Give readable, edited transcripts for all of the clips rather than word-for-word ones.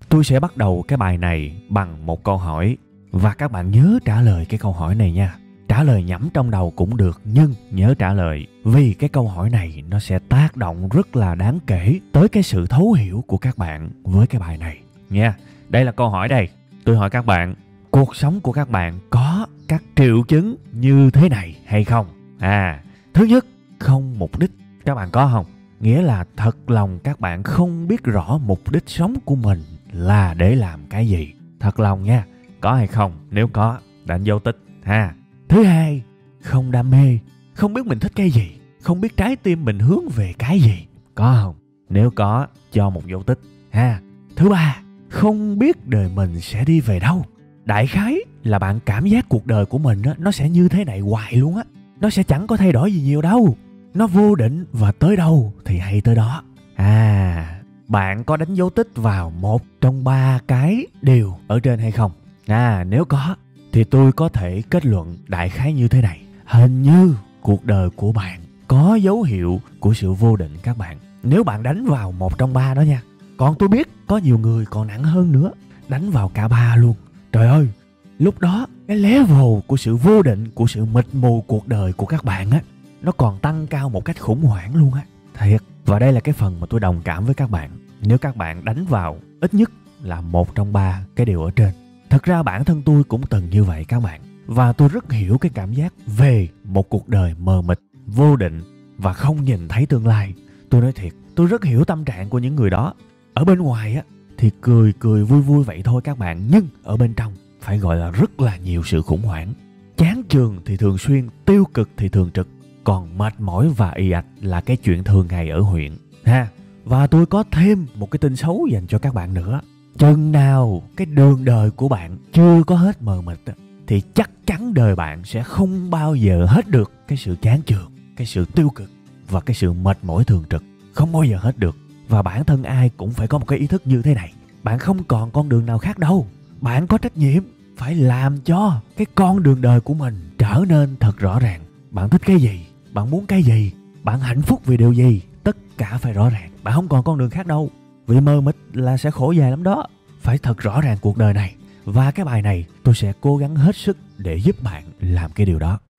Tôi sẽ bắt đầu cái bài này bằng một câu hỏi và các bạn nhớ trả lời cái câu hỏi này nha. Trả lời nhẩm trong đầu cũng được nhưng nhớ trả lời, vì cái câu hỏi này nó sẽ tác động rất là đáng kể tới cái sự thấu hiểu của các bạn với cái bài này nha. Đây là câu hỏi đây. Tôi hỏi các bạn, cuộc sống của các bạn có các triệu chứng như thế này hay không? Thứ nhất, không mục đích. Các bạn có không? Nghĩa là thật lòng các bạn không biết rõ mục đích sống của mình là để làm cái gì. Thật lòng nha. Có hay không? Nếu có, đánh dấu tích ha. Thứ hai, không đam mê. Không biết mình thích cái gì. Không biết trái tim mình hướng về cái gì. Có không? Nếu có, cho một dấu tích ha. Thứ ba, không biết đời mình sẽ đi về đâu. Đại khái là bạn cảm giác cuộc đời của mình á, nó sẽ như thế này hoài luôn á. Nó sẽ chẳng có thay đổi gì nhiều đâu. Nó vô định và tới đâu thì hay tới đó. Bạn có đánh dấu tích vào một trong 3 cái điều ở trên hay không? Nếu có thì tôi có thể kết luận đại khái như thế này. Hình như cuộc đời của bạn có dấu hiệu của sự vô định các bạn. Nếu bạn đánh vào một trong 3 đó nha. Còn tôi biết có nhiều người còn nặng hơn nữa, đánh vào cả 3 luôn. Trời ơi, lúc đó cái level của sự vô định, của sự mịt mù cuộc đời của các bạn á, nó còn tăng cao một cách khủng hoảng luôn á. Thiệt. Và đây là cái phần mà tôi đồng cảm với các bạn. Nếu các bạn đánh vào ít nhất là một trong 3 cái điều ở trên. Thật ra bản thân tôi cũng từng như vậy các bạn. Và tôi rất hiểu cái cảm giác về một cuộc đời mờ mịt, vô định và không nhìn thấy tương lai. Tôi nói thiệt, tôi rất hiểu tâm trạng của những người đó. Ở bên ngoài á thì cười cười vui vui vậy thôi các bạn. Nhưng ở bên trong phải gọi là rất là nhiều sự khủng hoảng. Chán chường thì thường xuyên, tiêu cực thì thường trực. Còn mệt mỏi và ì ạch là cái chuyện thường ngày ở huyện ha. Và tôi có thêm một cái tin xấu dành cho các bạn nữa. Chừng nào cái đường đời của bạn chưa có hết mờ mịt thì chắc chắn đời bạn sẽ không bao giờ hết được cái sự chán chường, cái sự tiêu cực và cái sự mệt mỏi thường trực. Không bao giờ hết được. Và bản thân ai cũng phải có một cái ý thức như thế này. Bạn không còn con đường nào khác đâu. Bạn có trách nhiệm phải làm cho cái con đường đời của mình trở nên thật rõ ràng. Bạn thích cái gì? Bạn muốn cái gì? Bạn hạnh phúc vì điều gì? Tất cả phải rõ ràng. Bạn không còn con đường khác đâu. Vì mơ mịt là sẽ khổ dài lắm đó. Phải thật rõ ràng cuộc đời này. Và cái bài này tôi sẽ cố gắng hết sức để giúp bạn làm cái điều đó.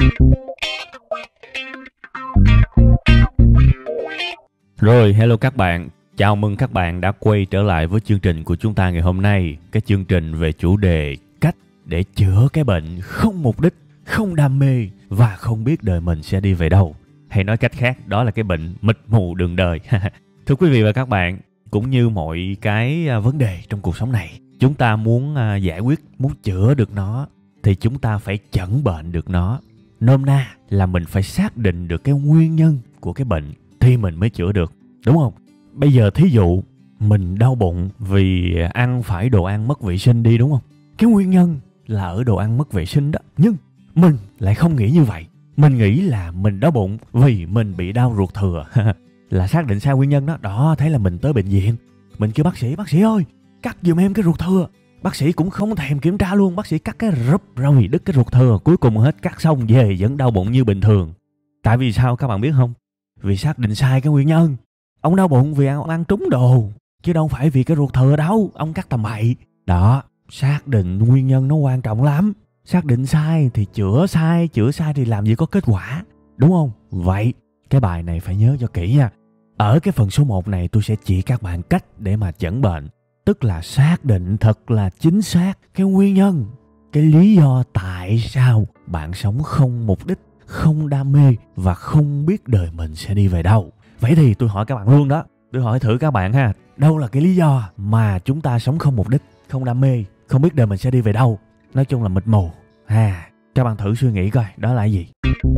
Rồi, hello các bạn. Chào mừng các bạn đã quay trở lại với chương trình của chúng ta ngày hôm nay. Cái chương trình về chủ đề cách để chữa cái bệnh không mục đích, không đam mê và không biết đời mình sẽ đi về đâu. Hay nói cách khác, đó là cái bệnh mịt mù đường đời. Thưa quý vị và các bạn, cũng như mọi cái vấn đề trong cuộc sống này, chúng ta muốn giải quyết, muốn chữa được nó thì chúng ta phải chẩn bệnh được nó. Nôm na là mình phải xác định được cái nguyên nhân của cái bệnh thì mình mới chữa được, đúng không? Bây giờ thí dụ mình đau bụng vì ăn phải đồ ăn mất vệ sinh đi, đúng không? Cái nguyên nhân là ở đồ ăn mất vệ sinh đó. Nhưng mình lại không nghĩ như vậy. Mình nghĩ là mình đau bụng vì mình bị đau ruột thừa. Là xác định sai nguyên nhân đó. Đó, thế là mình tới bệnh viện. Mình kêu bác sĩ ơi, cắt giùm em cái ruột thừa. Bác sĩ cũng không thèm kiểm tra luôn. Bác sĩ cắt cái rúp rồi đứt cái ruột thừa. Cuối cùng hết cắt xong về vẫn đau bụng như bình thường. Tại vì sao các bạn biết không? Vì xác định sai cái nguyên nhân. Ông đau bụng vì ăn trúng đồ, chứ đâu phải vì cái ruột thừa đâu. Ông cắt tầm bậy. Đó, xác định nguyên nhân nó quan trọng lắm. Xác định sai thì chữa sai thì làm gì có kết quả, đúng không? Vậy cái bài này phải nhớ cho kỹ nha. Ở cái phần số 1 này tôi sẽ chỉ các bạn cách để mà chẩn bệnh. Tức là xác định thật là chính xác cái nguyên nhân, cái lý do tại sao bạn sống không mục đích, không đam mê và không biết đời mình sẽ đi về đâu. Vậy thì tôi hỏi các bạn luôn đó. Tôi hỏi thử các bạn ha. Đâu là cái lý do mà chúng ta sống không mục đích, không đam mê, không biết đời mình sẽ đi về đâu? Nói chung là mịt mù. Các bạn thử suy nghĩ coi, đó là gì?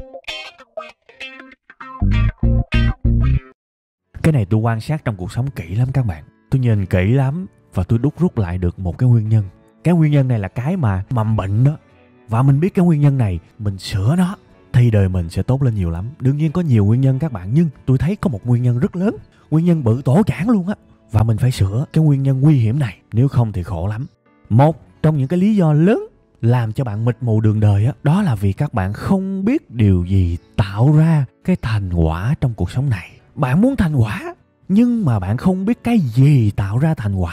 Cái này tôi quan sát trong cuộc sống kỹ lắm các bạn. Tôi nhìn kỹ lắm và tôi đúc rút lại được một cái nguyên nhân. Cái nguyên nhân này là cái mà mầm bệnh đó. Và mình biết cái nguyên nhân này, mình sửa nó thì đời mình sẽ tốt lên nhiều lắm. Đương nhiên có nhiều nguyên nhân các bạn, nhưng tôi thấy có một nguyên nhân rất lớn. Nguyên nhân bự tổ chảng luôn á. Và mình phải sửa cái nguyên nhân nguy hiểm này, nếu không thì khổ lắm. Một trong những cái lý do lớn làm cho bạn mịt mù đường đời á, đó là vì các bạn không biết điều gì tạo ra cái thành quả trong cuộc sống này. Bạn muốn thành quả, nhưng mà bạn không biết cái gì tạo ra thành quả.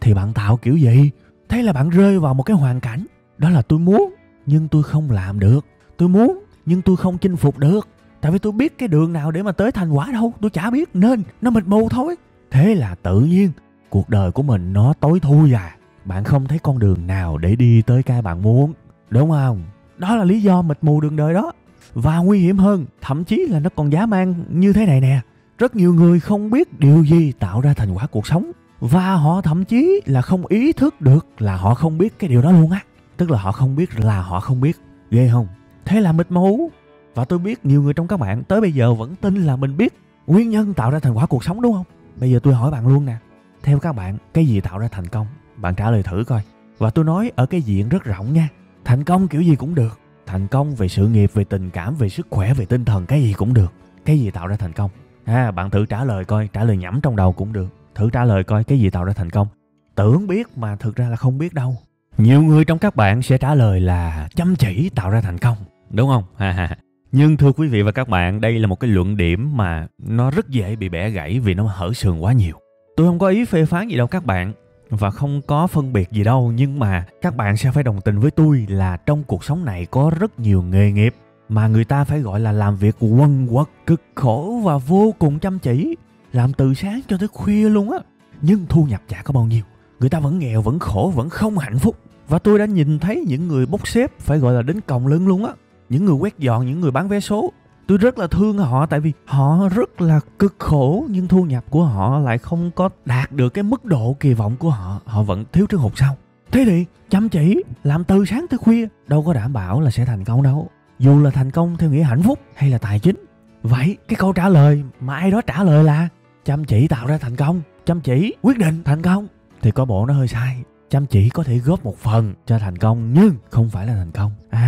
thì bạn tạo kiểu gì? Thế là bạn rơi vào một cái hoàn cảnh, đó là tôi muốn nhưng tôi không làm được, tôi muốn nhưng tôi không chinh phục được. Tại vì tôi biết cái đường nào để mà tới thành quả đâu, tôi chả biết nên nó mịt mù thôi. Thế là tự nhiên cuộc đời của mình nó tối thui à. Bạn không thấy con đường nào để đi tới cái bạn muốn, đúng không? Đó là lý do mịt mù đường đời đó. Và nguy hiểm hơn, thậm chí là nó còn dã man như thế này nè. Rất nhiều người không biết điều gì tạo ra thành quả cuộc sống, và họ thậm chí là không ý thức được là họ không biết cái điều đó luôn á. Tức là họ không biết là họ không biết. Ghê không? Thế là mịt mù. Và tôi biết nhiều người trong các bạn tới bây giờ vẫn tin là mình biết nguyên nhân tạo ra thành quả cuộc sống, đúng không? Bây giờ tôi hỏi bạn luôn nè, theo các bạn cái gì tạo ra thành công? Bạn trả lời thử coi. Và tôi nói ở cái diện rất rộng nha. Thành công kiểu gì cũng được. Thành công về sự nghiệp, về tình cảm, về sức khỏe, về tinh thần, cái gì cũng được. Cái gì tạo ra thành công? Bạn thử trả lời coi, trả lời nhẩm trong đầu cũng được. Thử trả lời coi cái gì tạo ra thành công. Tưởng biết mà thực ra là không biết đâu. Nhiều người trong các bạn sẽ trả lời là chăm chỉ tạo ra thành công, đúng không? Nhưng thưa quý vị và các bạn, đây là một cái luận điểm mà nó rất dễ bị bẻ gãy vì nó hở sườn quá nhiều. Tôi không có ý phê phán gì đâu các bạn, và không có phân biệt gì đâu, nhưng mà các bạn sẽ phải đồng tình với tôi là trong cuộc sống này có rất nhiều nghề nghiệp mà người ta phải gọi là làm việc quần quật, cực khổ và vô cùng chăm chỉ, làm từ sáng cho tới khuya luôn á, nhưng thu nhập chả có bao nhiêu. Người ta vẫn nghèo, vẫn khổ, vẫn không hạnh phúc. Và tôi đã nhìn thấy những người bốc xếp phải gọi là đến còng lưng luôn á, những người quét dọn, những người bán vé số. Tôi rất là thương họ, tại vì họ rất là cực khổ nhưng thu nhập của họ lại không có đạt được cái mức độ kỳ vọng của họ. Họ vẫn thiếu trước hụt sau. Thế thì chăm chỉ, làm từ sáng tới khuya đâu có đảm bảo là sẽ thành công đâu. Dù là thành công theo nghĩa hạnh phúc hay là tài chính. Vậy cái câu trả lời mà ai đó trả lời là chăm chỉ tạo ra thành công, chăm chỉ quyết định thành công, thì có bộ nó hơi sai. Chăm chỉ có thể góp một phần cho thành công nhưng không phải là thành công.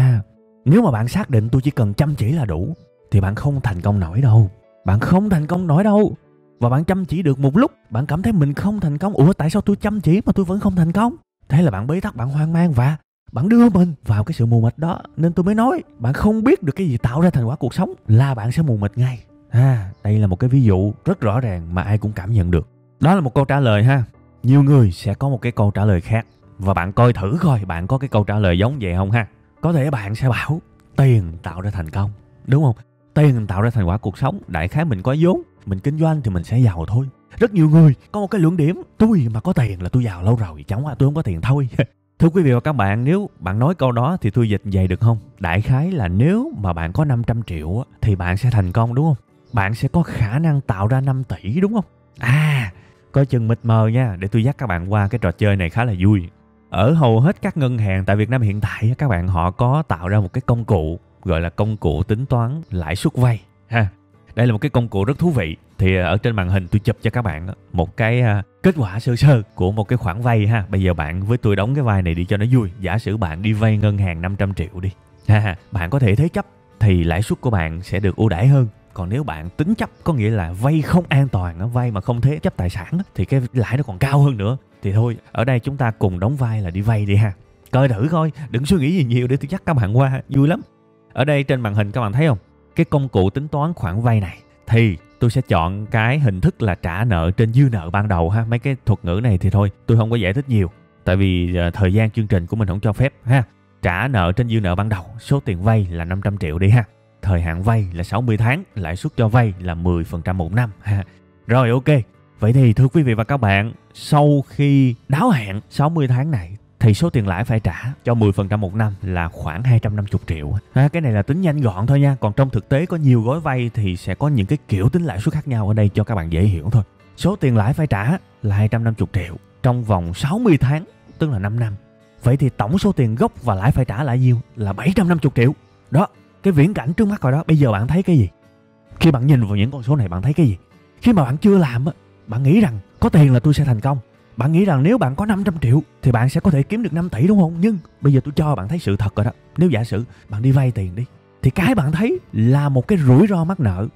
Nếu mà bạn xác định tôi chỉ cần chăm chỉ là đủ thì bạn không thành công nổi đâu. Bạn không thành công nổi đâu. Và bạn chăm chỉ được một lúc, bạn cảm thấy mình không thành công. Ủa tại sao tôi chăm chỉ mà tôi vẫn không thành công? Thế là bạn bế tắc, bạn hoang mang và bạn đưa mình vào cái sự mù mịt đó. Nên tôi mới nói, bạn không biết được cái gì tạo ra thành quả cuộc sống là bạn sẽ mù mịt ngay. Đây là một cái ví dụ rất rõ ràng mà ai cũng cảm nhận được. Đó là một câu trả lời ha. Nhiều người sẽ có một cái câu trả lời khác. Và bạn coi thử coi bạn có cái câu trả lời giống vậy không ha. Có thể bạn sẽ bảo tiền tạo ra thành công, đúng không? Tiền tạo ra thành quả cuộc sống. Đại khái mình có vốn, mình kinh doanh thì mình sẽ giàu thôi. Rất nhiều người có một cái luận điểm, tôi mà có tiền là tôi giàu lâu rồi, chẳng qua tôi không có tiền thôi. Thưa quý vị và các bạn, nếu bạn nói câu đó thì tôi dịch vậy được không? Đại khái là nếu mà bạn có 500 triệu thì bạn sẽ thành công, đúng không? Bạn sẽ có khả năng tạo ra 5 tỷ, đúng không? Coi chừng mịt mờ nha, để tôi dắt các bạn qua cái trò chơi này khá là vui. Ở hầu hết các ngân hàng tại Việt Nam hiện tại, các bạn họ có tạo ra một cái công cụ gọi là công cụ tính toán lãi suất vay ha. Đây là một cái công cụ rất thú vị. Thì ở trên màn hình tôi chụp cho các bạn một cái kết quả sơ sơ của một cái khoản vay ha. Bây giờ bạn với tôi đóng cái vai này đi cho nó vui. Giả sử bạn đi vay ngân hàng 500 triệu đi. Bạn có thể thế chấp thì lãi suất của bạn sẽ được ưu đãi hơn. Còn nếu bạn tính chấp, có nghĩa là vay không an toàn, vay mà không thế chấp tài sản, thì cái lãi nó còn cao hơn nữa. Thì thôi, ở đây chúng ta cùng đóng vai là đi vay đi ha. Coi thử coi, đừng suy nghĩ gì nhiều để tôi dắt các bạn qua, vui lắm. Ở đây trên màn hình các bạn thấy không? Cái công cụ tính toán khoản vay này thì tôi sẽ chọn cái hình thức là trả nợ trên dư nợ ban đầu ha. Mấy cái thuật ngữ này thì thôi, tôi không có giải thích nhiều. Tại vì thời gian chương trình của mình không cho phép ha. Trả nợ trên dư nợ ban đầu, số tiền vay là 500 triệu đi ha. Thời hạn vay là 60 tháng, lãi suất cho vay là 10% một năm ha. Rồi ok. Vậy thì thưa quý vị và các bạn, sau khi đáo hạn 60 tháng này thì số tiền lãi phải trả cho 10% một năm là khoảng 250 triệu. Cái này là tính nhanh gọn thôi nha. Còn trong thực tế có nhiều gói vay thì sẽ có những cái kiểu tính lãi suất khác nhau, ở đây cho các bạn dễ hiểu thôi. Số tiền lãi phải trả là 250 triệu trong vòng 60 tháng, tức là 5 năm. Vậy thì tổng số tiền gốc và lãi phải trả là nhiêu? Là 750 triệu. Đó, cái viễn cảnh trước mắt rồi đó. Bây giờ bạn thấy cái gì? Khi bạn nhìn vào những con số này bạn thấy cái gì? Khi mà bạn chưa làm, bạn nghĩ rằng có tiền là tôi sẽ thành công. Bạn nghĩ rằng nếu bạn có 500 triệu thì bạn sẽ có thể kiếm được 5 tỷ, đúng không? Nhưng bây giờ tôi cho bạn thấy sự thật rồi đó. Nếu giả sử bạn đi vay tiền đi, thì cái bạn thấy là một cái rủi ro mắc nợ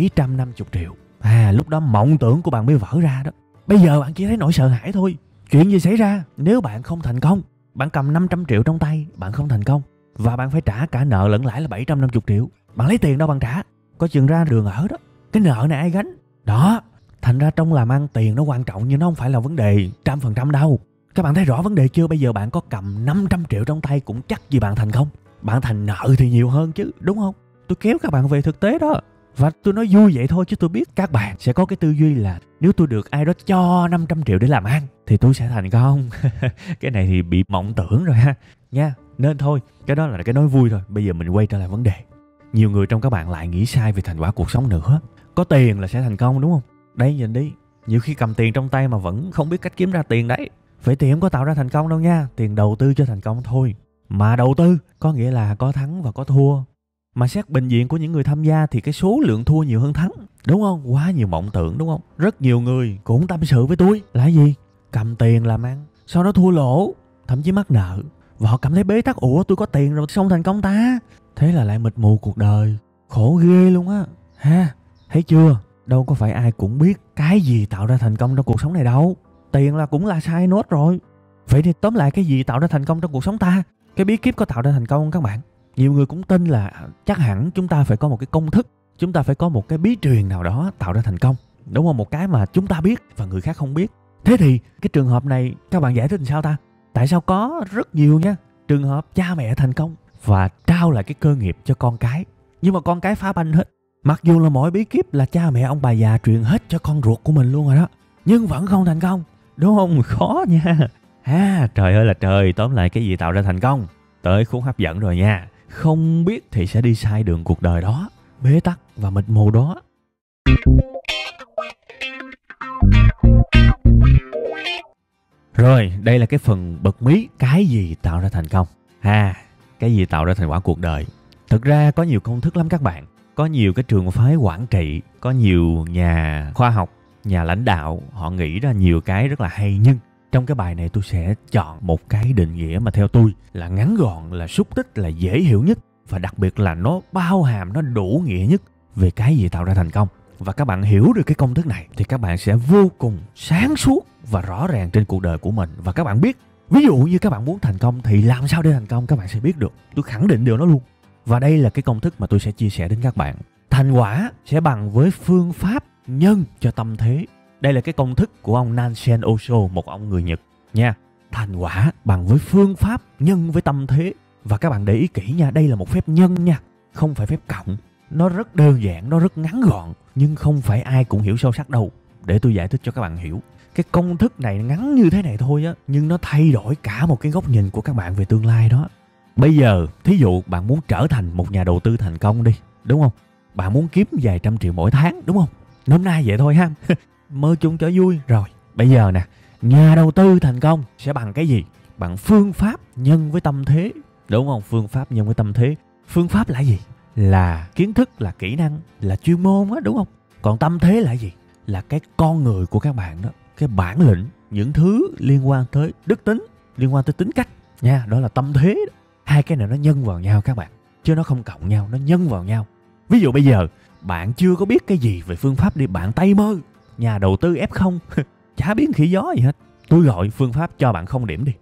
750 triệu. Lúc đó mộng tưởng của bạn mới vỡ ra đó. Bây giờ bạn chỉ thấy nỗi sợ hãi thôi. Chuyện gì xảy ra nếu bạn không thành công? Bạn cầm 500 triệu trong tay, bạn không thành công, và bạn phải trả cả nợ lẫn lãi là 750 triệu. Bạn lấy tiền đâu bạn trả? Có chừng ra đường ở đó. Cái nợ này ai gánh? Đó. Thành ra trong làm ăn tiền nó quan trọng nhưng nó không phải là vấn đề 100% đâu. Các bạn thấy rõ vấn đề chưa? Bây giờ bạn có cầm 500 triệu trong tay cũng chắc gì bạn thành công. Bạn thành nợ thì nhiều hơn chứ, đúng không? Tôi kéo các bạn về thực tế đó. Và tôi nói vui vậy thôi chứ tôi biết các bạn sẽ có cái tư duy là nếu tôi được ai đó cho 500 triệu để làm ăn thì tôi sẽ thành công. Cái này thì bị mộng tưởng rồi ha. Nha, nên thôi, cái đó là cái nói vui thôi. Bây giờ mình quay trở lại vấn đề. Nhiều người trong các bạn lại nghĩ sai về thành quả cuộc sống nữa. Có tiền là sẽ thành công đúng không? Đây nhìn đi, nhiều khi cầm tiền trong tay mà vẫn không biết cách kiếm ra tiền đấy. Vậy tiền không có tạo ra thành công đâu nha. Tiền đầu tư cho thành công thôi. Mà đầu tư có nghĩa là có thắng và có thua. Mà xét bình diện của những người tham gia thì cái số lượng thua nhiều hơn thắng. Đúng không? Quá nhiều mộng tưởng đúng không? Rất nhiều người cũng tâm sự với tôi là gì? Cầm tiền làm ăn, sau đó thua lỗ, thậm chí mắc nợ. Và họ cảm thấy bế tắc. Ủa tôi có tiền rồi xong thành công ta? Thế là lại mịt mù cuộc đời. Khổ ghê luôn á. Ha, thấy chưa? Đâu có phải ai cũng biết cái gì tạo ra thành công trong cuộc sống này đâu. Tiền là cũng là sai nốt rồi. Vậy thì tóm lại cái gì tạo ra thành công trong cuộc sống ta? Cái bí kíp có tạo ra thành công không các bạn? Nhiều người cũng tin là chắc hẳn chúng ta phải có một cái công thức, chúng ta phải có một cái bí truyền nào đó tạo ra thành công. Đúng không? Một cái mà chúng ta biết và người khác không biết. Thế thì cái trường hợp này các bạn giải thích làm sao ta? Tại sao có rất nhiều nha trường hợp cha mẹ thành công và trao lại cái cơ nghiệp cho con cái, nhưng mà con cái phá banh hết. Mặc dù là mọi bí kíp là cha mẹ ông bà già truyền hết cho con ruột của mình luôn rồi đó, nhưng vẫn không thành công. Đúng không? Khó nha. Trời ơi là trời. Tóm lại cái gì tạo ra thành công? Tới khúc hấp dẫn rồi nha. Không biết thì sẽ đi sai đường cuộc đời đó, bế tắc và mịt mù đó. Rồi, đây là cái phần bật mí. Cái gì tạo ra thành công? Cái gì tạo ra thành quả cuộc đời? Thực ra có nhiều công thức lắm các bạn. Có nhiều cái trường phái quản trị, có nhiều nhà khoa học, nhà lãnh đạo, họ nghĩ ra nhiều cái rất là hay. Nhưng trong cái bài này tôi sẽ chọn một cái định nghĩa mà theo tôi là ngắn gọn, là xúc tích, là dễ hiểu nhất. Và đặc biệt là nó bao hàm, nó đủ nghĩa nhất về cái gì tạo ra thành công. Và các bạn hiểu được cái công thức này thì các bạn sẽ vô cùng sáng suốt và rõ ràng trên cuộc đời của mình. Và các bạn biết, ví dụ như các bạn muốn thành công thì làm sao để thành công, các bạn sẽ biết được. Tôi khẳng định điều đó luôn. Và đây là cái công thức mà tôi sẽ chia sẻ đến các bạn. Thành quả sẽ bằng với phương pháp nhân cho tâm thế. Đây là cái công thức của ông Nansen Osho, một ông người Nhật nha. Thành quả bằng với phương pháp nhân với tâm thế. Và các bạn để ý kỹ nha, đây là một phép nhân nha, không phải phép cộng. Nó rất đơn giản, nó rất ngắn gọn, nhưng không phải ai cũng hiểu sâu sắc đâu. Để tôi giải thích cho các bạn hiểu. Cái công thức này ngắn như thế này thôi á, nhưng nó thay đổi cả một cái góc nhìn của các bạn về tương lai đó. Bây giờ, thí dụ bạn muốn trở thành một nhà đầu tư thành công đi, đúng không? Bạn muốn kiếm vài trăm triệu mỗi tháng, đúng không? Nôm na vậy thôi ha. Mơ chung cho vui. Rồi, bây giờ nè, nhà đầu tư thành công sẽ bằng cái gì? Bằng phương pháp nhân với tâm thế. Đúng không? Phương pháp nhân với tâm thế. Phương pháp là gì? Là kiến thức, là kỹ năng, là chuyên môn á, đúng không? Còn tâm thế là gì? Là cái con người của các bạn đó. Cái bản lĩnh, những thứ liên quan tới đức tính, liên quan tới tính cách nha. Đó là tâm thế đó. Hai cái này nó nhân vào nhau các bạn, chứ nó không cộng nhau, nó nhân vào nhau. Ví dụ bây giờ bạn chưa có biết cái gì về phương pháp đi, bạn tay mơ nhà đầu tư F0 chả biết khỉ gió gì hết, tôi gọi phương pháp cho bạn 0 điểm đi.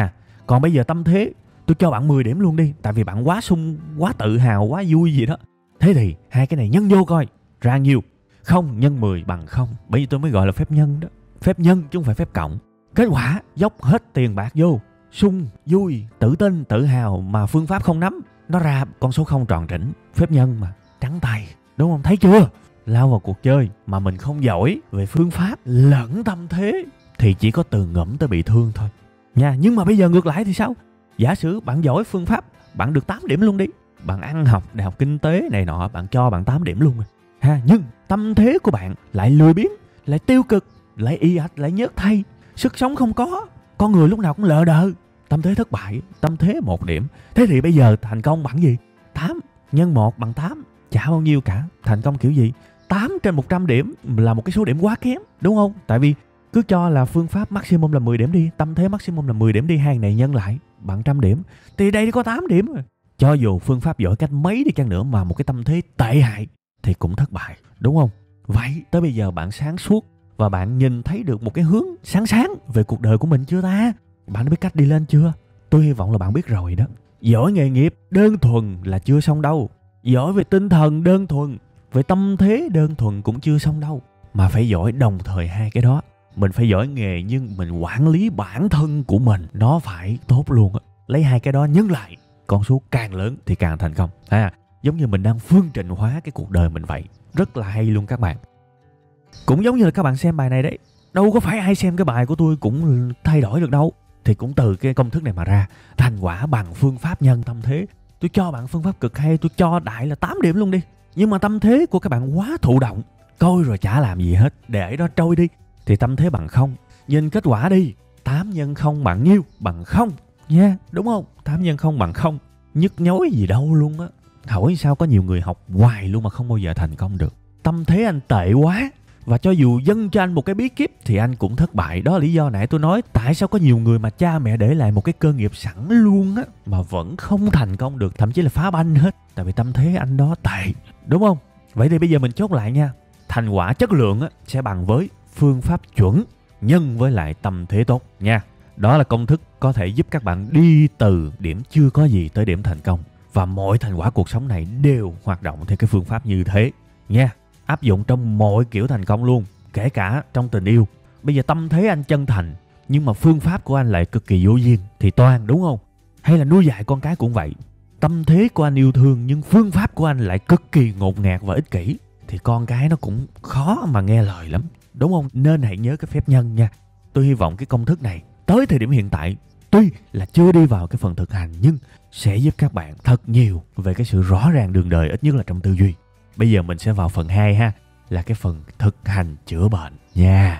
Còn bây giờ tâm thế tôi cho bạn 10 điểm luôn đi, tại vì bạn quá sung, quá tự hào, quá vui gì đó. Thế thì hai cái này nhân vô coi ra nhiêu. 0 nhân 10 bằng 0. Bởi vì tôi mới gọi là phép nhân đó. Phép nhân chứ không phải phép cộng. Kết quả dốc hết tiền bạc vô, sung, vui, tự tin, tự hào, mà phương pháp không nắm, nó ra con số không tròn trĩnh. Phép nhân mà, trắng tay, đúng không? Thấy chưa? Lao vào cuộc chơi mà mình không giỏi về phương pháp lẫn tâm thế thì chỉ có từ ngẫm tới bị thương thôi nha. Nhưng mà bây giờ ngược lại thì sao? Giả sử bạn giỏi phương pháp, bạn được 8 điểm luôn đi. Bạn ăn học đại học kinh tế này nọ, bạn cho bạn 8 điểm luôn rồi. Nhưng tâm thế của bạn lại lười biếng, lại tiêu cực, lại y ạch, lại nhớt thay, sức sống không có, con người lúc nào cũng lờ đờ, tâm thế thất bại, tâm thế 1 điểm. Thế thì bây giờ thành công bằng gì? 8 nhân 1 bằng 8, chả bao nhiêu cả. Thành công kiểu gì? 8 trên 100 điểm là một cái số điểm quá kém, đúng không? Tại vì cứ cho là phương pháp maximum là 10 điểm đi, tâm thế maximum là 10 điểm đi, hai này nhân lại bằng 100 điểm. Thì đây có 8 điểm rồi. Cho dù phương pháp giỏi cách mấy đi chăng nữa mà một cái tâm thế tệ hại thì cũng thất bại, đúng không? Vậy tới bây giờ bạn sáng suốt và bạn nhìn thấy được một cái hướng sáng về cuộc đời của mình chưa ta? Bạn đã biết cách đi lên chưa? Tôi hy vọng là bạn biết rồi đó. Giỏi nghề nghiệp đơn thuần là chưa xong đâu. Giỏi về tinh thần đơn thuần, về tâm thế đơn thuần cũng chưa xong đâu. Mà phải giỏi đồng thời hai cái đó. mình phải giỏi nghề, nhưng mình quản lý bản thân của mình nó phải tốt luôn á. Lấy hai cái đó nhân lại, con số càng lớn thì càng thành công. Giống như mình đang phương trình hóa cái cuộc đời mình vậy. Rất là hay luôn các bạn. Cũng giống như là các bạn xem bài này đấy. Đâu có phải ai xem cái bài của tôi cũng thay đổi được đâu. Thì cũng từ cái công thức này mà ra. Thành quả bằng phương pháp nhân tâm thế. Tôi cho bạn phương pháp cực hay, tôi cho đại là 8 điểm luôn đi. Nhưng mà tâm thế của các bạn quá thụ động. Coi rồi chả làm gì hết, để đó trôi đi. Thì tâm thế bằng 0. Nhìn kết quả đi. 8 nhân 0 bằng nhiêu? Bằng 0 nha, đúng không? 8 nhân 0 bằng 0. Nhức nhối gì đâu luôn á. Hỏi sao có nhiều người học hoài luôn mà không bao giờ thành công được. Tâm thế anh tệ quá. Và cho dù dâng cho anh một cái bí kíp thì anh cũng thất bại. Đó là lý do nãy tôi nói tại sao có nhiều người mà cha mẹ để lại một cái cơ nghiệp sẵn luôn á mà vẫn không thành công được, thậm chí là phá banh hết. Tại vì tâm thế anh đó tệ, đúng không? Vậy thì bây giờ mình chốt lại nha. Thành quả chất lượng á sẽ bằng với phương pháp chuẩn nhân với lại tâm thế tốt nha. Đó là công thức có thể giúp các bạn đi từ điểm chưa có gì tới điểm thành công. Và mọi thành quả cuộc sống này đều hoạt động theo cái phương pháp như thế nha. Áp dụng trong mọi kiểu thành công luôn, kể cả trong tình yêu. Bây giờ tâm thế anh chân thành, nhưng mà phương pháp của anh lại cực kỳ vô duyên thì toan, đúng không? Hay là nuôi dạy con cái cũng vậy. Tâm thế của anh yêu thương nhưng phương pháp của anh lại cực kỳ ngột ngạt và ích kỷ, thì con cái nó cũng khó mà nghe lời lắm, đúng không? Nên hãy nhớ cái phép nhân nha. Tôi hy vọng cái công thức này tới thời điểm hiện tại tuy là chưa đi vào cái phần thực hành, nhưng sẽ giúp các bạn thật nhiều về cái sự rõ ràng đường đời, ít nhất là trong tư duy. Bây giờ mình sẽ vào phần 2 ha, là cái phần thực hành chữa bệnh nha.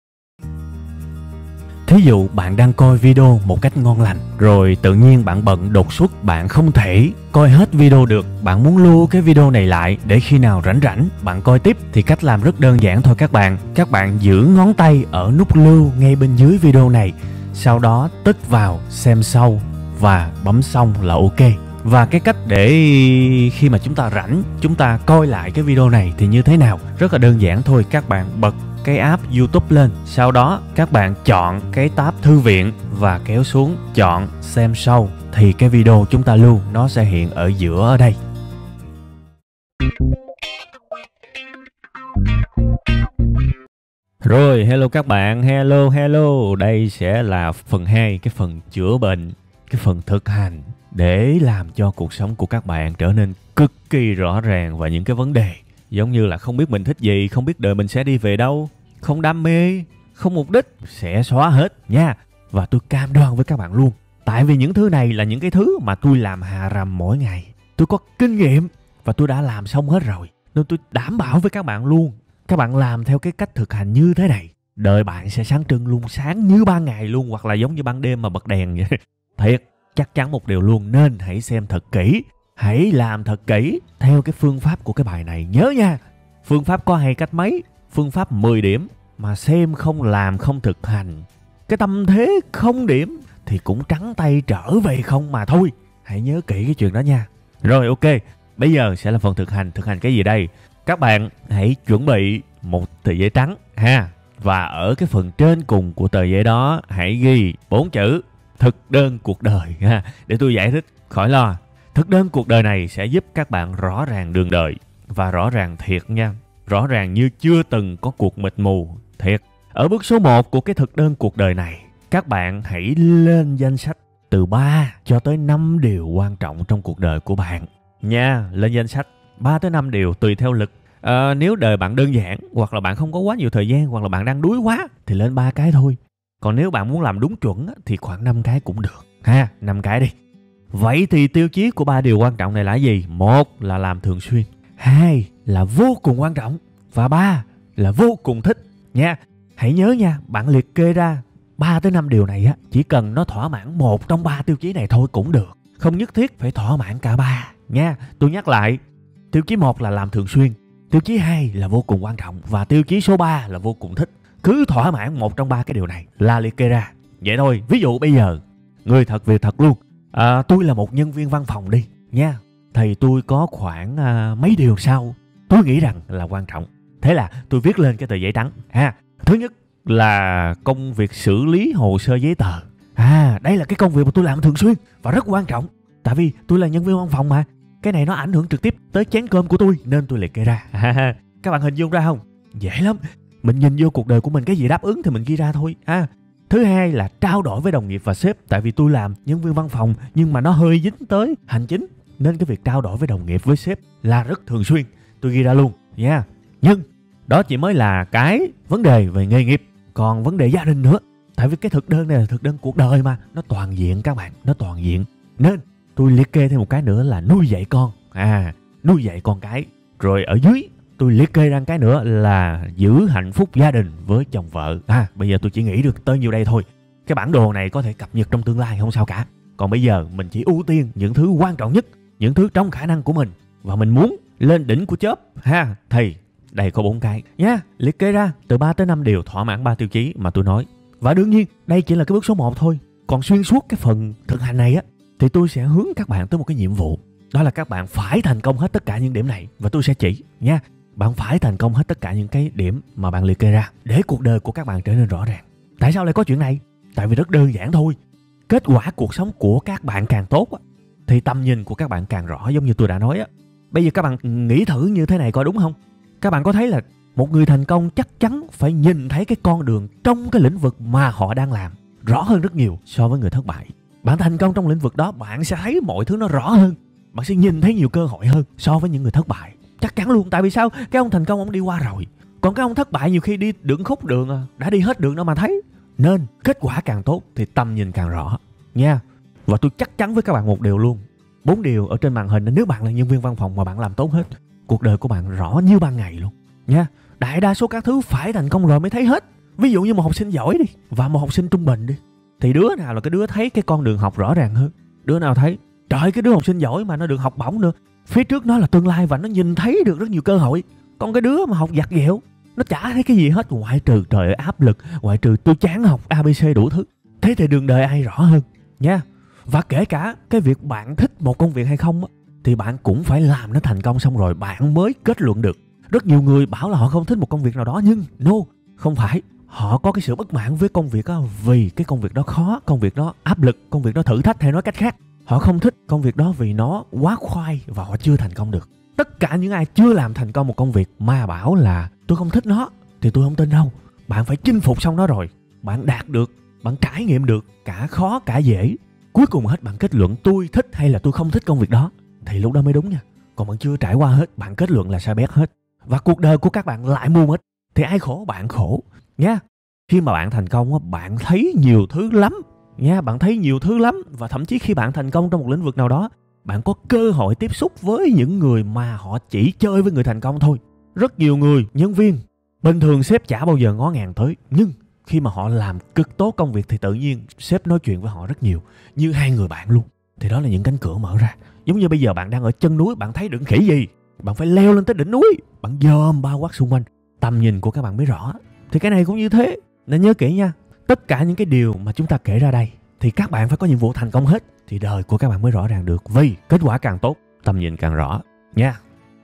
Thí dụ bạn đang coi video một cách ngon lành, rồi tự nhiên bạn bận đột xuất, bạn không thể coi hết video được. Bạn muốn lưu cái video này lại để khi nào rảnh rảnh bạn coi tiếp, thì cách làm rất đơn giản thôi các bạn. Các bạn giữ ngón tay ở nút lưu ngay bên dưới video này, sau đó tích vào xem sau và bấm xong là ok. Và cái cách để khi mà chúng ta rảnh, chúng ta coi lại cái video này thì như thế nào? Rất là đơn giản thôi. Các bạn bật cái app YouTube lên, sau đó các bạn chọn cái tab thư viện và kéo xuống chọn xem sau, thì cái video chúng ta lưu nó sẽ hiện ở giữa ở đây. Rồi, hello các bạn, hello. Đây sẽ là phần 2, cái phần chữa bệnh, cái phần thực hành để làm cho cuộc sống của các bạn trở nên cực kỳ rõ ràng. Và những cái vấn đề giống như là không biết mình thích gì, không biết đời mình sẽ đi về đâu, không đam mê, không mục đích, sẽ xóa hết nha. Và tôi cam đoan với các bạn luôn, tại vì những thứ này là những cái thứ mà tôi làm hà rầm mỗi ngày. Tôi có kinh nghiệm và tôi đã làm xong hết rồi, nên tôi đảm bảo với các bạn luôn, các bạn làm theo cái cách thực hành như thế này, đời bạn sẽ sáng trưng luôn, sáng như ban ngày luôn, hoặc là giống như ban đêm mà bật đèn vậy. Thiệt, chắc chắn một điều luôn, nên hãy xem thật kỹ, hãy làm thật kỹ theo cái phương pháp của cái bài này. Nhớ nha, phương pháp có hay cách mấy, phương pháp 10 điểm mà xem không làm không thực hành, cái tâm thế 0 điểm thì cũng trắng tay trở về không mà thôi. Hãy nhớ kỹ cái chuyện đó nha. Rồi ok, bây giờ sẽ là phần thực hành. Thực hành cái gì đây? Các bạn hãy chuẩn bị một tờ giấy trắng ha. Và ở cái phần trên cùng của tờ giấy đó hãy ghi 4 chữ thực đơn cuộc đời ha. Để tôi giải thích, khỏi lo. Thực đơn cuộc đời này sẽ giúp các bạn rõ ràng đường đời. Và rõ ràng thiệt nha. Rõ ràng như chưa từng có cuộc mịt mù. Thiệt. Ở bước số 1 của cái thực đơn cuộc đời này, các bạn hãy lên danh sách từ 3 cho tới 5 điều quan trọng trong cuộc đời của bạn nha. Lên danh sách 3 tới 5 điều tùy theo lực. Nếu đời bạn đơn giản, hoặc là bạn không có quá nhiều thời gian, hoặc là bạn đang đuối quá, thì lên 3 cái thôi. Còn nếu bạn muốn làm đúng chuẩn thì khoảng 5 cái cũng được ha. 5 cái đi. Vậy thì tiêu chí của 3 điều quan trọng này là gì? 1 là làm thường xuyên, 2 là vô cùng quan trọng, và 3 là vô cùng thích nha. Hãy nhớ nha, bạn liệt kê ra 3 tới 5 điều này á, chỉ cần nó thỏa mãn 1 trong 3 tiêu chí này thôi cũng được, không nhất thiết phải thỏa mãn cả 3 nha. Tôi nhắc lại, tiêu chí 1 là làm thường xuyên, tiêu chí 2 là vô cùng quan trọng, và tiêu chí số 3 là vô cùng thích. Cứ thỏa mãn 1 trong 3 cái điều này là liệt kê ra. Vậy thôi, ví dụ bây giờ, người thật việc thật luôn, tôi là một nhân viên văn phòng đi nha, thì tôi có khoảng mấy điều sau tôi nghĩ rằng là quan trọng. Thế là tôi viết lên cái tờ giấy trắng ha. Thứ nhất là công việc xử lý hồ sơ giấy tờ. Đây là cái công việc mà tôi làm thường xuyên và rất quan trọng, tại vì tôi là nhân viên văn phòng mà. Cái này nó ảnh hưởng trực tiếp tới chén cơm của tôi, nên tôi liệt kê ra. Các bạn hình dung ra không? Dễ lắm. Mình nhìn vô cuộc đời của mình cái gì đáp ứng thì mình ghi ra thôi. Thứ hai là trao đổi với đồng nghiệp và sếp. Tại vì tôi làm nhân viên văn phòng nhưng mà nó hơi dính tới hành chính, nên cái việc trao đổi với đồng nghiệp với sếp là rất thường xuyên. Tôi ghi ra luôn nha. Nhưng đó chỉ mới là cái vấn đề về nghề nghiệp. Còn vấn đề gia đình nữa. Tại vì cái thực đơn này là thực đơn cuộc đời mà. Nó toàn diện các bạn. Nó toàn diện. Nên tôi liệt kê thêm một cái nữa là nuôi dạy con. Nuôi dạy con cái. Rồi ở dưới tôi liệt kê ra cái nữa là giữ hạnh phúc gia đình với chồng vợ. Bây giờ tôi chỉ nghĩ được tới nhiêu đây thôi. Cái bản đồ này có thể cập nhật trong tương lai không sao cả. Còn bây giờ mình chỉ ưu tiên những thứ quan trọng nhất, những thứ trong khả năng của mình. Và mình muốn lên đỉnh của chớp thì đây có 4 cái nha. Liệt kê ra từ 3 tới 5 điều thỏa mãn 3 tiêu chí mà tôi nói. Và đương nhiên đây chỉ là cái bước số 1 thôi. Còn xuyên suốt cái phần thực hành này thì tôi sẽ hướng các bạn tới một cái nhiệm vụ. Đó là các bạn phải thành công hết tất cả những điểm này. Và tôi sẽ chỉ nha. Bạn phải thành công hết tất cả những cái điểm mà bạn liệt kê ra để cuộc đời của các bạn trở nên rõ ràng. Tại sao lại có chuyện này? Tại vì rất đơn giản thôi. Kết quả cuộc sống của các bạn càng tốt thì tầm nhìn của các bạn càng rõ, giống như tôi đã nói. Bây giờ các bạn nghĩ thử như thế này coi đúng không? Các bạn có thấy là một người thành công chắc chắn phải nhìn thấy cái con đường trong cái lĩnh vực mà họ đang làm rõ hơn rất nhiều so với người thất bại. Bạn thành công trong lĩnh vực đó, bạn sẽ thấy mọi thứ nó rõ hơn. Bạn sẽ nhìn thấy nhiều cơ hội hơn so với những người thất bại. Chắc chắn luôn. Tại vì sao? Cái ông thành công ông đi qua rồi. Còn cái ông thất bại nhiều khi đi đường khúc đường đã đi hết đường đâu mà thấy. Nên kết quả càng tốt thì tầm nhìn càng rõ nha. Và tôi chắc chắn với các bạn một điều luôn. 4 điều ở trên màn hình, nếu bạn là nhân viên văn phòng mà bạn làm tốt hết, cuộc đời của bạn rõ như ban ngày luôn nha. Đại đa số các thứ phải thành công rồi mới thấy hết. Ví dụ như một học sinh giỏi đi và một học sinh trung bình đi, thì đứa nào là cái đứa thấy cái con đường học rõ ràng hơn? Đứa nào thấy trời, cái đứa học sinh giỏi mà nó được học bổng nữa, phía trước nó là tương lai và nó nhìn thấy được rất nhiều cơ hội. Còn cái đứa mà học vặt vẹo, nó chả thấy cái gì hết ngoại trừ trời ơi áp lực, ngoại trừ tôi chán học ABC đủ thứ. Thế thì đường đời ai rõ hơn nha. Và kể cả cái việc bạn thích một công việc hay không thì bạn cũng phải làm nó thành công xong rồi bạn mới kết luận được. Rất nhiều người bảo là họ không thích một công việc nào đó, nhưng không phải. Họ có cái sự bất mãn với công việc vì cái công việc đó khó, công việc đó áp lực, công việc đó thử thách, hay nói cách khác, họ không thích công việc đó vì nó quá khoai và họ chưa thành công được. Tất cả những ai chưa làm thành công một công việc mà bảo là tôi không thích nó thì tôi không tin đâu. Bạn phải chinh phục xong nó rồi, bạn đạt được, bạn trải nghiệm được cả khó cả dễ, cuối cùng hết bạn kết luận tôi thích hay là tôi không thích công việc đó, thì lúc đó mới đúng nha. Còn bạn chưa trải qua hết, bạn kết luận là sai bét hết. Và cuộc đời của các bạn lại mù mịt thì ai khổ? Bạn khổ nha. Khi mà bạn thành công bạn thấy nhiều thứ lắm nha, bạn thấy nhiều thứ lắm. Và thậm chí khi bạn thành công trong một lĩnh vực nào đó, bạn có cơ hội tiếp xúc với những người mà họ chỉ chơi với người thành công thôi. Rất nhiều người, nhân viên bình thường sếp chả bao giờ ngó ngàng tới, nhưng khi mà họ làm cực tốt công việc thì tự nhiên sếp nói chuyện với họ rất nhiều, như 2 người bạn luôn. Thì đó là những cánh cửa mở ra. Giống như bây giờ bạn đang ở chân núi, bạn thấy đựng khỉ gì, bạn phải leo lên tới đỉnh núi, bạn dòm bao quát xung quanh, tầm nhìn của các bạn mới rõ. Thì cái này cũng như thế. Nên nhớ kỹ nha, tất cả những cái điều mà chúng ta kể ra đây thì các bạn phải có nhiệm vụ thành công hết, thì đời của các bạn mới rõ ràng được. Vì kết quả càng tốt, tầm nhìn càng rõ nha.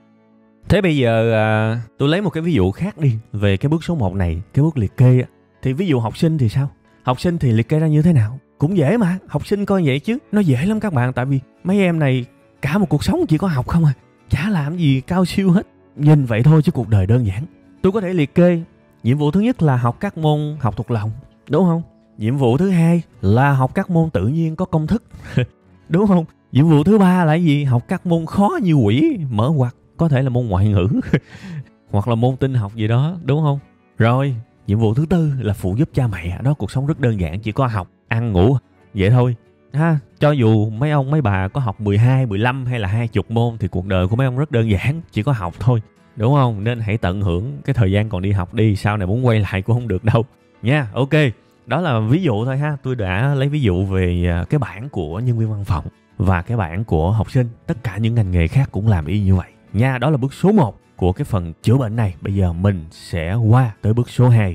Thế bây giờ tôi lấy một cái ví dụ khác đi về cái bước số 1 này, cái bước liệt kê. Thì ví dụ học sinh thì sao? Học sinh thì liệt kê ra như thế nào? Cũng dễ mà, học sinh coi vậy chứ. Nó dễ lắm các bạn, tại vì mấy em này cả một cuộc sống chỉ có học không chả làm gì cao siêu hết. Nhìn vậy thôi chứ cuộc đời đơn giản. Tôi có thể liệt kê nhiệm vụ thứ nhất là học các môn học thuộc lòng, đúng không? Nhiệm vụ thứ hai là học các môn tự nhiên có công thức, đúng không? Nhiệm vụ thứ ba là gì? Học các môn khó như quỷ mở ngoặt, có thể là môn ngoại ngữ hoặc là môn tin học gì đó, đúng không? Rồi, nhiệm vụ thứ tư là phụ giúp cha mẹ. Đó, cuộc sống rất đơn giản, chỉ có học, ăn, ngủ, vậy thôi. Cho dù mấy ông mấy bà có học 12, 15 hay là 20 môn thì cuộc đời của mấy ông rất đơn giản, chỉ có học thôi, đúng không? Nên hãy tận hưởng cái thời gian còn đi học đi, sau này muốn quay lại cũng không được đâu nha. Ok, đó là ví dụ thôi ha. Tôi đã lấy ví dụ về cái bảng của nhân viên văn phòng và cái bảng của học sinh. Tất cả những ngành nghề khác cũng làm y như vậy nha. Đó là bước số 1 của cái phần chữa bệnh này. Bây giờ mình sẽ qua tới bước số 2.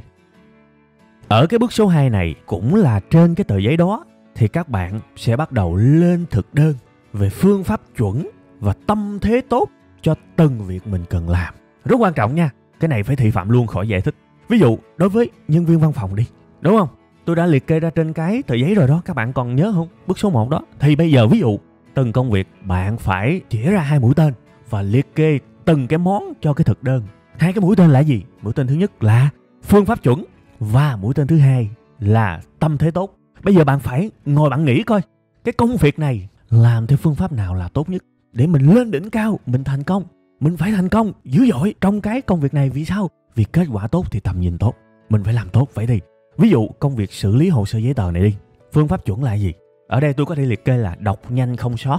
Ở cái bước số 2 này cũng là trên cái tờ giấy đó thì các bạn sẽ bắt đầu lên thực đơn về phương pháp chuẩn và tâm thế tốt cho từng việc mình cần làm. Rất quan trọng nha. Cái này phải thị phạm luôn, khỏi giải thích. Ví dụ đối với nhân viên văn phòng đi, đúng không? Tôi đã liệt kê ra trên cái tờ giấy rồi đó, các bạn còn nhớ không? Bước số 1 đó. Thì bây giờ ví dụ từng công việc bạn phải chĩa ra 2 mũi tên và liệt kê từng cái món cho cái thực đơn. 2 cái mũi tên là gì? Mũi tên thứ nhất là phương pháp chuẩn. Và mũi tên thứ hai là tâm thế tốt. Bây giờ bạn phải ngồi bạn nghĩ coi, cái công việc này làm theo phương pháp nào là tốt nhất để mình lên đỉnh cao, mình thành công. Mình phải thành công dữ dội trong cái công việc này. Vì sao? Vì kết quả tốt thì tầm nhìn tốt. Mình phải làm tốt vậy đi. Ví dụ công việc xử lý hồ sơ giấy tờ này đi, phương pháp chuẩn là gì? Ở đây tôi có thể liệt kê là đọc nhanh không sót.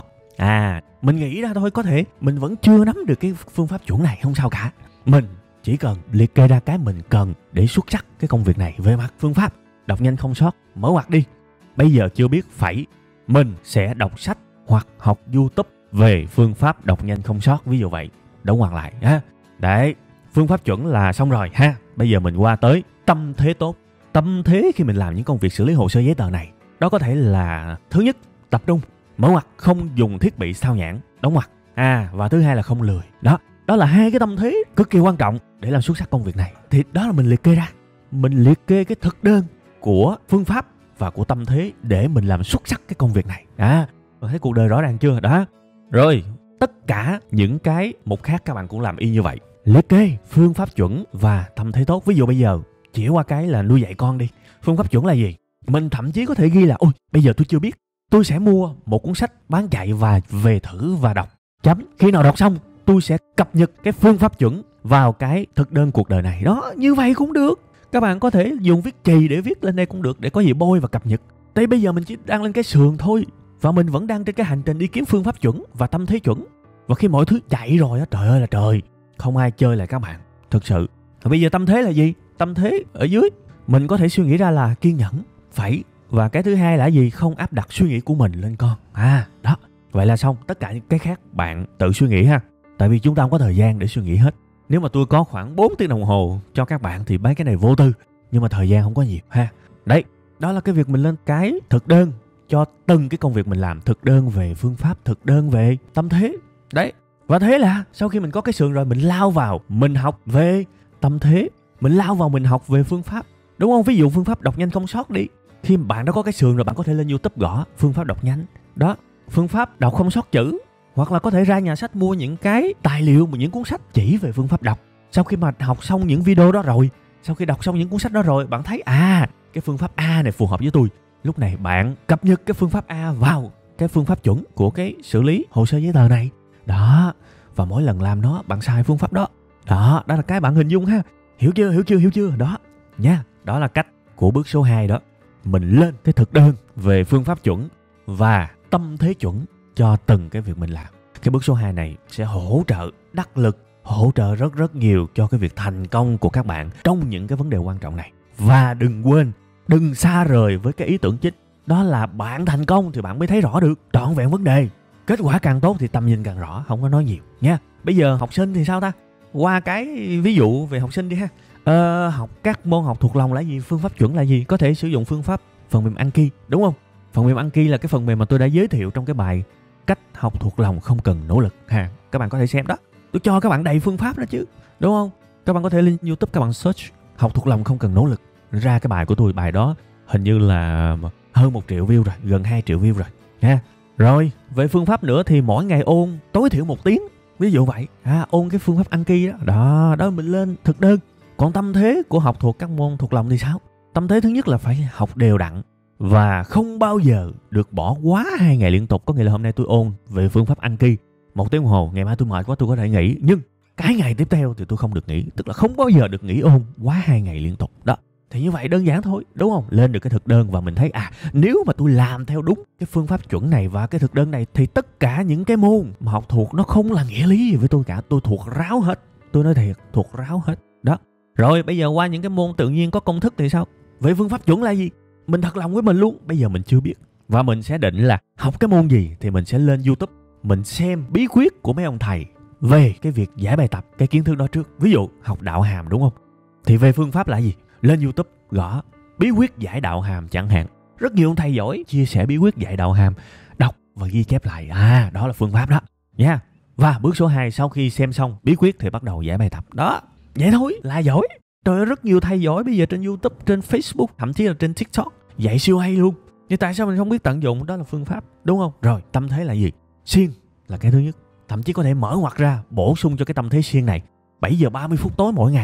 Mình nghĩ ra thôi, có thể mình vẫn chưa nắm được cái phương pháp chuẩn này, không sao cả. Mình chỉ cần liệt kê ra cái mình cần để xuất sắc cái công việc này về mặt phương pháp. Đọc nhanh không sót, mở ngoặc đi. Bây giờ chưa biết phải, mình sẽ đọc sách hoặc học YouTube về phương pháp đọc nhanh không sót, ví dụ vậy. Đóng ngoặc lại ha. Đấy, phương pháp chuẩn là xong rồi ha. Bây giờ mình qua tới tâm thế tốt. Tâm thế khi mình làm những công việc xử lý hồ sơ giấy tờ này, đó có thể là thứ nhất, tập trung, mở ngoặc, không dùng thiết bị sao nhãng, đóng ngoặc. Và thứ hai là không lười. Đó là hai cái tâm thế cực kỳ quan trọng để làm xuất sắc công việc này. Thì đó là mình liệt kê ra. Mình liệt kê cái thực đơn của phương pháp và của tâm thế để mình làm xuất sắc cái công việc này. Bạn thấy cuộc đời rõ ràng chưa? Đó. Rồi, tất cả những cái mục khác các bạn cũng làm y như vậy. Liệt kê phương pháp chuẩn và tâm thế tốt. Ví dụ bây giờ chỉ qua cái là nuôi dạy con đi. Phương pháp chuẩn là gì? Mình thậm chí có thể ghi là ôi, bây giờ tôi chưa biết, tôi sẽ mua một cuốn sách bán chạy và về thử và đọc. Chấm. Khi nào đọc xong, tôi sẽ cập nhật cái phương pháp chuẩn vào cái thực đơn cuộc đời này. Đó, như vậy cũng được. Các bạn có thể dùng viết chì để viết lên đây cũng được, để có gì bôi và cập nhật. Tại bây giờ mình chỉ đang lên cái sườn thôi, và mình vẫn đang trên cái hành trình đi kiếm phương pháp chuẩn và tâm thế chuẩn. Và khi mọi thứ chạy rồi á, trời ơi là trời, không ai chơi lại các bạn, thực sự. Bây giờ tâm thế là gì? Tâm thế ở dưới mình có thể suy nghĩ ra là kiên nhẫn, phải. Và cái thứ hai là gì? Không áp đặt suy nghĩ của mình lên con. Đó. Vậy là xong. Tất cả những cái khác bạn tự suy nghĩ ha. Tại vì chúng ta không có thời gian để suy nghĩ hết. Nếu mà tôi có khoảng 4 tiếng đồng hồ cho các bạn thì mấy cái này vô tư. Nhưng mà thời gian không có nhiều ha. Đấy, đó là cái việc mình lên cái thực đơn cho từng cái công việc mình làm. Thực đơn về phương pháp, thực đơn về tâm thế. Đấy. Và thế là sau khi mình có cái sườn rồi, mình lao vào, mình học về tâm thế. Mình lao vào mình học về phương pháp. Đúng không? Ví dụ phương pháp đọc nhanh không sót đi. Khi bạn đã có cái sườn rồi, bạn có thể lên YouTube gõ phương pháp đọc nhanh. Đó, phương pháp đọc không sót chữ. Hoặc là có thể ra nhà sách mua những cái tài liệu, những cuốn sách chỉ về phương pháp đọc. Sau khi mà học xong những video đó rồi, sau khi đọc xong những cuốn sách đó rồi, bạn thấy cái phương pháp A này phù hợp với tôi. Lúc này bạn cập nhật cái phương pháp A vào cái phương pháp chuẩn của cái xử lý hồ sơ giấy tờ này. Đó, và mỗi lần làm nó bạn xài phương pháp đó. Đó là cái bạn hình dung ha. Hiểu chưa? Đó nha. Đó là cách của bước số 2 đó. Mình lên cái thực đơn về phương pháp chuẩn và tâm thế chuẩn cho từng cái việc mình làm. Cái bước số 2 này sẽ hỗ trợ đắc lực, hỗ trợ rất nhiều cho cái việc thành công của các bạn trong những cái vấn đề quan trọng này. Và đừng quên, đừng xa rời với cái ý tưởng chính. Đó là bạn thành công thì bạn mới thấy rõ được trọn vẹn vấn đề. Kết quả càng tốt thì tầm nhìn càng rõ, không có nói nhiều nha. Bây giờ học sinh thì sao ta? Qua cái ví dụ về học sinh đi ha. Học các môn học thuộc lòng là gì? Phương pháp chuẩn là gì? Có thể sử dụng phương pháp phần mềm Anki, đúng không? Phần mềm Anki là cái phần mềm mà tôi đã giới thiệu trong cái bài cách học thuộc lòng không cần nỗ lực ha. Các bạn có thể xem đó. Tôi cho các bạn đầy phương pháp đó chứ, đúng không? Các bạn có thể lên YouTube các bạn search học thuộc lòng không cần nỗ lực, ra cái bài của tôi. Bài đó hình như là hơn 1 triệu view rồi, gần 2 triệu view rồi ha. Rồi, về phương pháp nữa thì mỗi ngày ôn tối thiểu 1 tiếng. Ví dụ vậy, ôn cái phương pháp Anki đó. Đó mình lên thực đơn. Còn tâm thế của học thuộc các môn thuộc lòng thì sao? Tâm thế thứ nhất là phải học đều đặn và không bao giờ được bỏ quá 2 ngày liên tục. Có nghĩa là hôm nay tôi ôn về phương pháp Anki 1 tiếng đồng hồ, ngày mai tôi mệt quá tôi có thể nghỉ, nhưng cái ngày tiếp theo thì tôi không được nghỉ. Tức là không bao giờ được nghỉ ôn quá 2 ngày liên tục đó. Thì như vậy đơn giản thôi, đúng không? Lên được cái thực đơn và mình thấy nếu mà tôi làm theo đúng cái phương pháp chuẩn này và cái thực đơn này thì tất cả những cái môn mà học thuộc nó không là nghĩa lý gì với tôi cả. Tôi thuộc ráo hết. Tôi nói thiệt, thuộc ráo hết đó. Rồi bây giờ qua những cái môn tự nhiên có công thức thì sao? Vậy phương pháp chuẩn là gì? Mình thật lòng với mình luôn, bây giờ mình chưa biết. Và mình sẽ định là học cái môn gì thì mình sẽ lên YouTube, mình xem bí quyết của mấy ông thầy về cái việc giải bài tập, cái kiến thức đó trước. Ví dụ học đạo hàm, đúng không? Thì về phương pháp là gì? Lên YouTube gõ bí quyết giải đạo hàm chẳng hạn. Rất nhiều ông thầy giỏi chia sẻ bí quyết giải đạo hàm, đọc và ghi chép lại. Đó là phương pháp đó nha. Và bước số 2, sau khi xem xong bí quyết thì bắt đầu giải bài tập. Đó, vậy thôi là giỏi. Trời ơi, rất nhiều thầy giỏi bây giờ trên YouTube, trên Facebook, thậm chí là trên TikTok dạy siêu hay luôn. Nhưng tại sao mình không biết tận dụng? Đó là phương pháp, đúng không? Rồi, tâm thế là gì? Siêng là cái thứ nhất. Thậm chí có thể mở ngoặt ra, bổ sung cho cái tâm thế siêng này 7 giờ 30 phút tối mỗi ngày.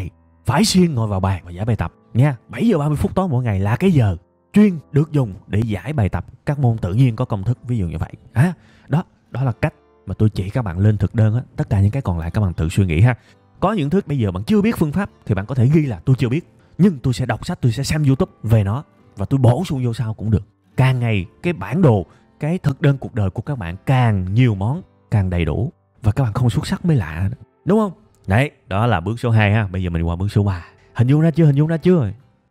phải xuyên ngồi vào bàn và giải bài tập nha. 7 giờ 30 phút tối mỗi ngày là cái giờ chuyên được dùng để giải bài tập các môn tự nhiên có công thức, ví dụ như vậy. Đó là cách mà tôi chỉ các bạn lên thực đơn á. Tất cả những cái còn lại các bạn tự suy nghĩ ha. Có những thứ bây giờ bạn chưa biết phương pháp thì bạn có thể ghi là tôi chưa biết, nhưng tôi sẽ đọc sách, tôi sẽ xem YouTube về nó và tôi bổ sung vô sau cũng được. Càng ngày cái bản đồ, cái thực đơn cuộc đời của các bạn càng nhiều món, càng đầy đủ và các bạn không xuất sắc mới lạ, đúng không? Đấy, đó là bước số 2 ha. Bây giờ mình qua bước số 3. Hình dung ra chưa?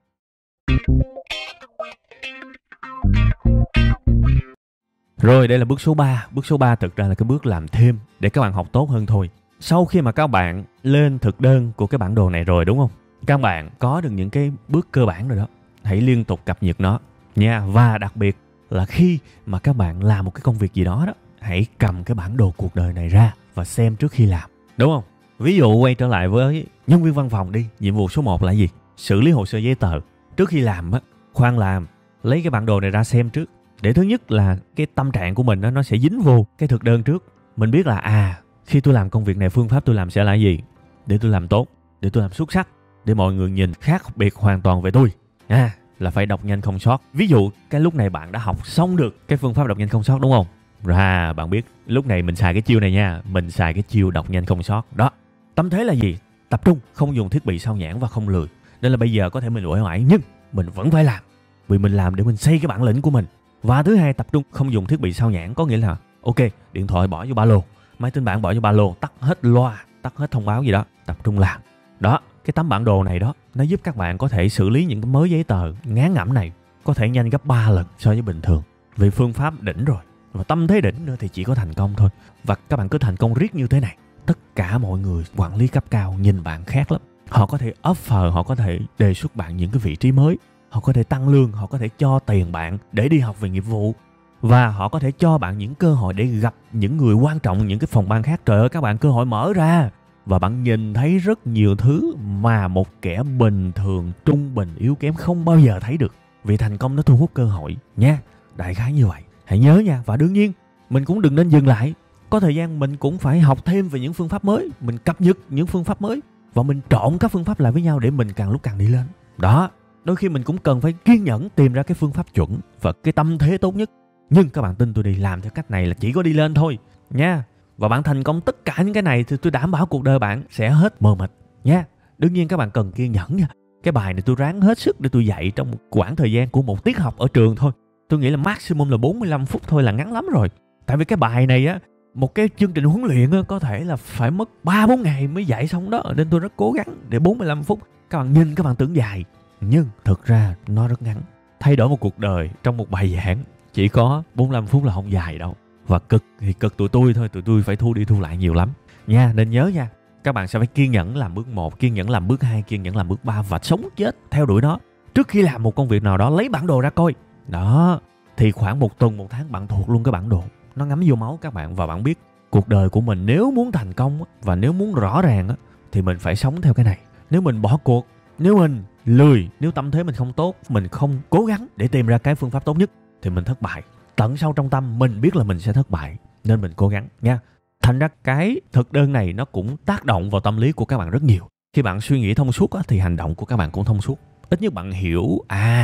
Rồi, đây là bước số 3. Bước số 3 thực ra là cái bước làm thêm để các bạn học tốt hơn thôi. Sau khi mà các bạn lên thực đơn của cái bản đồ này rồi, đúng không? Các bạn có được những cái bước cơ bản rồi đó. Hãy liên tục cập nhật nó nha. Và đặc biệt là khi mà các bạn làm một cái công việc gì đó đó, hãy cầm cái bản đồ cuộc đời này ra và xem trước khi làm, đúng không? Ví dụ quay trở lại với nhân viên văn phòng đi. Nhiệm vụ số 1 là gì? Xử lý hồ sơ giấy tờ. Trước khi làm á, khoan làm, lấy cái bản đồ này ra xem trước. Để thứ nhất là cái tâm trạng của mình đó, nó sẽ dính vô cái thực đơn trước. Mình biết là khi tôi làm công việc này, phương pháp tôi làm sẽ là gì? Để tôi làm tốt, để tôi làm xuất sắc, để mọi người nhìn khác biệt hoàn toàn về tôi. Là phải đọc nhanh không sót. Ví dụ cái lúc này bạn đã học xong được cái phương pháp đọc nhanh không sót, đúng không? Rồi bạn biết lúc này mình xài cái chiêu này nha. Mình xài cái chiêu đọc nhanh không sót. Đó. Tâm thế là gì? Tập trung, không dùng thiết bị sao nhãng và không lười. Nên là bây giờ có thể mình uể oải nhưng mình vẫn phải làm. Vì mình làm để mình xây cái bản lĩnh của mình. Và thứ hai, tập trung, không dùng thiết bị sao nhãng. Có nghĩa là ok, điện thoại bỏ vô ba lô, máy tính bảng bỏ vô ba lô, tắt hết loa, tắt hết thông báo gì đó, tập trung làm. Đó, cái tấm bản đồ này đó, nó giúp các bạn có thể xử lý những cái mớ giấy tờ ngán ngẩm này có thể nhanh gấp 3 lần so với bình thường. Vì phương pháp đỉnh rồi, và tâm thế đỉnh nữa thì chỉ có thành công thôi. Và các bạn cứ thành công riết như thế này, tất cả mọi người quản lý cấp cao nhìn bạn khác lắm. Họ có thể offer, họ có thể đề xuất bạn những cái vị trí mới, họ có thể tăng lương, họ có thể cho tiền bạn để đi học về nghiệp vụ. Và họ có thể cho bạn những cơ hội để gặp những người quan trọng, những cái phòng ban khác. Trời ơi các bạn, cơ hội mở ra. Và bạn nhìn thấy rất nhiều thứ mà một kẻ bình thường, trung bình, yếu kém không bao giờ thấy được. Vì thành công nó thu hút cơ hội nha. Đại khái như vậy. Hãy nhớ nha. Và đương nhiên, mình cũng đừng nên dừng lại. Có thời gian mình cũng phải học thêm về những phương pháp mới. Mình cập nhật những phương pháp mới. Và mình trộn các phương pháp lại với nhau để mình càng lúc càng đi lên. Đó. Đôi khi mình cũng cần phải kiên nhẫn tìm ra cái phương pháp chuẩn và cái tâm thế tốt nhất. Nhưng các bạn tin tôi đi, làm theo cách này là chỉ có đi lên thôi nha. Và bạn thành công tất cả những cái này thì tôi đảm bảo cuộc đời bạn sẽ hết mờ mịt nha. Đương nhiên các bạn cần kiên nhẫn nha. Cái bài này tôi ráng hết sức để tôi dạy trong một quãng thời gian của một tiết học ở trường thôi. Tôi nghĩ là maximum là 45 phút thôi là ngắn lắm rồi. Tại vì cái bài này á, một cái chương trình huấn luyện á, có thể là phải mất 3-4 ngày mới dạy xong đó. Nên tôi rất cố gắng để 45 phút. Các bạn nhìn các bạn tưởng dài, nhưng thực ra nó rất ngắn. Thay đổi một cuộc đời trong một bài giảng chỉ có 45 phút là không dài đâu. Và cực thì cực tụi tôi thôi, tụi tôi phải thu đi thu lại nhiều lắm nha. Nên nhớ nha, các bạn sẽ phải kiên nhẫn làm bước 1, kiên nhẫn làm bước 2, kiên nhẫn làm bước 3 và sống chết theo đuổi nó. Trước khi làm một công việc nào đó, lấy bản đồ ra coi. Đó, thì khoảng 1 tuần, 1 tháng bạn thuộc luôn cái bản đồ. Nó ngấm vô máu các bạn và bạn biết cuộc đời của mình nếu muốn thành công và nếu muốn rõ ràng thì mình phải sống theo cái này. Nếu mình bỏ cuộc, nếu mình lười, nếu tâm thế mình không tốt, mình không cố gắng để tìm ra cái phương pháp tốt nhất thì mình thất bại. Tận sâu trong tâm mình biết là mình sẽ thất bại nên mình cố gắng nha. Thành ra cái thực đơn này nó cũng tác động vào tâm lý của các bạn rất nhiều. Khi bạn suy nghĩ thông suốt thì hành động của các bạn cũng thông suốt. Ít nhất bạn hiểu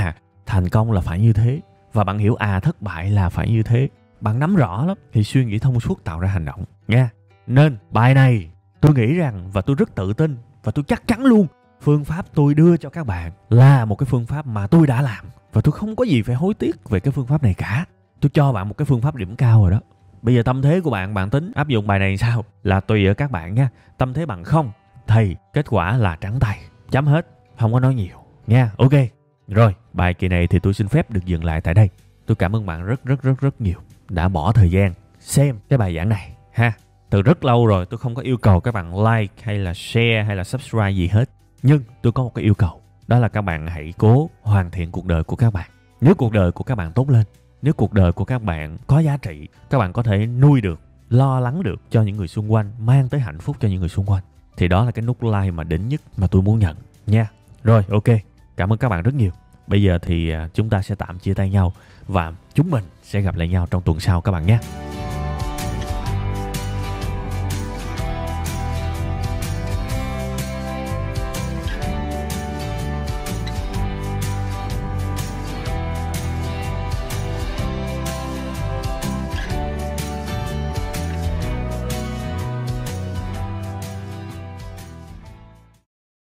thành công là phải như thế, và bạn hiểu thất bại là phải như thế. Bạn nắm rõ lắm thì suy nghĩ thông suốt tạo ra hành động nha. Nên bài này tôi nghĩ rằng, và tôi rất tự tin và tôi chắc chắn luôn, phương pháp tôi đưa cho các bạn là một cái phương pháp mà tôi đã làm và tôi không có gì phải hối tiếc về cái phương pháp này cả. Tôi cho bạn một cái phương pháp điểm cao rồi đó. Bây giờ tâm thế của bạn, bạn tính áp dụng bài này sao là tùy ở các bạn nha. Tâm thế bằng 0 thì kết quả là trắng tay, chấm hết, không có nói nhiều nha. Ok. Rồi, bài kỳ này thì tôi xin phép được dừng lại tại đây. Tôi cảm ơn bạn rất nhiều đã bỏ thời gian xem cái bài giảng này ha. Từ rất lâu rồi tôi không có yêu cầu các bạn like hay là share hay là subscribe gì hết. Nhưng tôi có một cái yêu cầu, đó là các bạn hãy cố hoàn thiện cuộc đời của các bạn. Nếu cuộc đời của các bạn tốt lên, nếu cuộc đời của các bạn có giá trị, các bạn có thể nuôi được, lo lắng được cho những người xung quanh, mang tới hạnh phúc cho những người xung quanh, thì đó là cái nút like mà đỉnh nhất mà tôi muốn nhận nha. Rồi, ok. Cảm ơn các bạn rất nhiều. Bây giờ thì chúng ta sẽ tạm chia tay nhau và chúng mình sẽ gặp lại nhau trong tuần sau các bạn nhé.